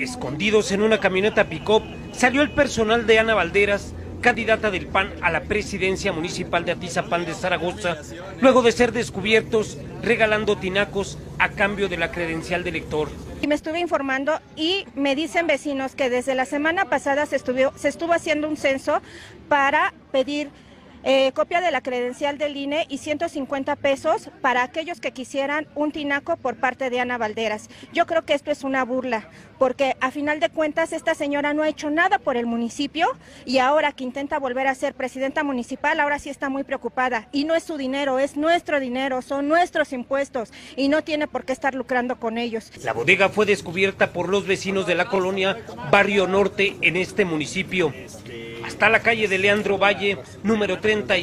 Escondidos en una camioneta pick-up, salió el personal de Ana Valderas, candidata del PAN a la presidencia municipal de Atizapán de Zaragoza, luego de ser descubiertos regalando tinacos a cambio de la credencial de elector. Y me estuve informando y me dicen vecinos que desde la semana pasada se estuvo haciendo un censo para pedir copia de la credencial del INE y 150 pesos para aquellos que quisieran un tinaco por parte de Ana Valderas. Yo creo que esto es una burla, porque a final de cuentas esta señora no ha hecho nada por el municipio y ahora que intenta volver a ser presidenta municipal, ahora sí está muy preocupada. Y no es su dinero, es nuestro dinero, son nuestros impuestos y no tiene por qué estar lucrando con ellos. La bodega fue descubierta por los vecinos de la colonia Barrio Norte en este municipio. Hasta la calle de Leandro Valle, número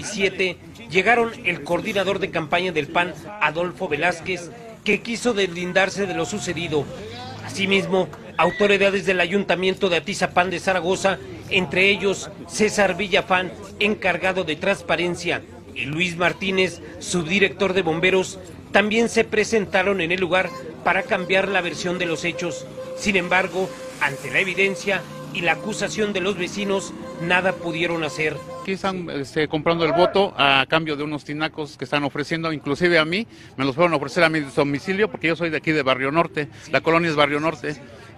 37, llegaron el coordinador de campaña del PAN, Adolfo Velázquez, que quiso deslindarse de lo sucedido. Asimismo, autoridades del Ayuntamiento de Atizapán de Zaragoza, entre ellos César Villafán, encargado de transparencia, y Luis Martínez, subdirector de bomberos, también se presentaron en el lugar para cambiar la versión de los hechos. Sin embargo, ante la evidencia y la acusación de los vecinos, nada pudieron hacer. Aquí están comprando el voto a cambio de unos tinacos que están ofreciendo, inclusive a mí, me los fueron a ofrecer a mi domicilio porque yo soy de aquí de Barrio Norte, la colonia es Barrio Norte,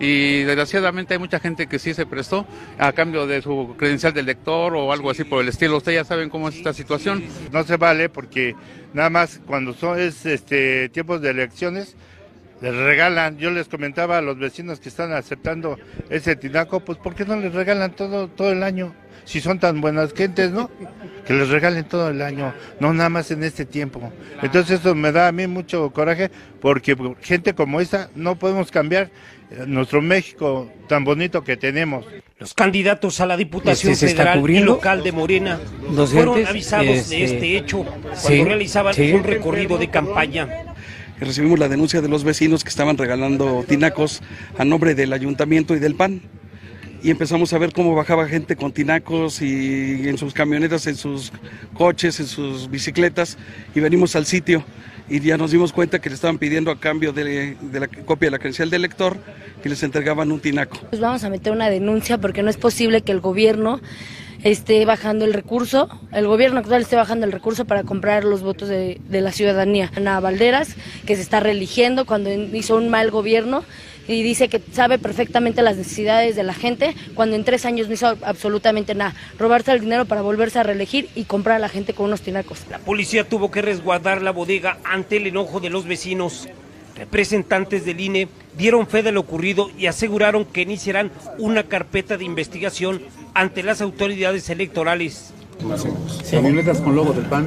y desgraciadamente hay mucha gente que sí se prestó a cambio de su credencial de elector o algo así por el estilo. Ustedes ya saben cómo es esta situación. No se vale porque nada más cuando son tiempos de elecciones, les regalan. Yo les comentaba a los vecinos que están aceptando ese tinaco, pues ¿por qué no les regalan todo el año? Si son tan buenas gentes, ¿no? Que les regalen todo el año, no nada más en este tiempo. Entonces eso me da a mí mucho coraje, porque gente como esa no podemos cambiar nuestro México tan bonito que tenemos. Los candidatos a la Diputación Federal y local de Morena fueron avisados de este hecho cuando realizaban un recorrido de campaña. Recibimos la denuncia de los vecinos que estaban regalando tinacos a nombre del ayuntamiento y del PAN. Y empezamos a ver cómo bajaba gente con tinacos y en sus camionetas, en sus coches, en sus bicicletas, y venimos al sitio y ya nos dimos cuenta que le estaban pidiendo a cambio de la copia de la credencial de elector que les entregaban un tinaco. Pues vamos a meter una denuncia porque no es posible que el gobierno esté bajando el recurso, el gobierno actual esté bajando el recurso para comprar los votos de la ciudadanía. Ana Valderas, que se está reeligiendo cuando hizo un mal gobierno y dice que sabe perfectamente las necesidades de la gente, cuando en 3 años no hizo absolutamente nada, robarse el dinero para volverse a reelegir y comprar a la gente con unos tinacos. La policía tuvo que resguardar la bodega ante el enojo de los vecinos. Representantes del INE dieron fe de lo ocurrido y aseguraron que iniciarán una carpeta de investigación ante las autoridades electorales. Camionetas con logo del PAN.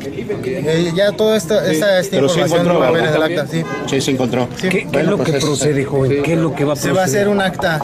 Ya toda esta información va a haber en el acta, sí. Sí, se encontró. Sí. ¿Qué es lo que procede, joven? ¿Qué es lo que va a proceder? Se va a hacer un acta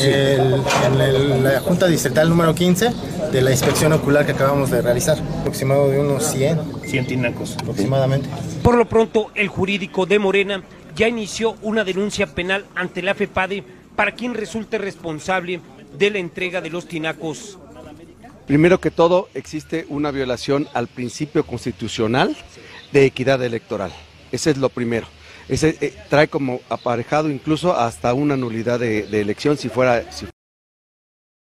en la Junta Distrital número 15 de la inspección ocular que acabamos de realizar. Aproximado de unos 100 tinacos aproximadamente. Por lo pronto, el jurídico de Morena ya inició una denuncia penal ante la FEPADE para quien resulte responsable de la entrega de los tinacos. Primero que todo, existe una violación al principio constitucional de equidad electoral. Ese es lo primero. Ese trae como aparejado incluso hasta una nulidad de elección si fuera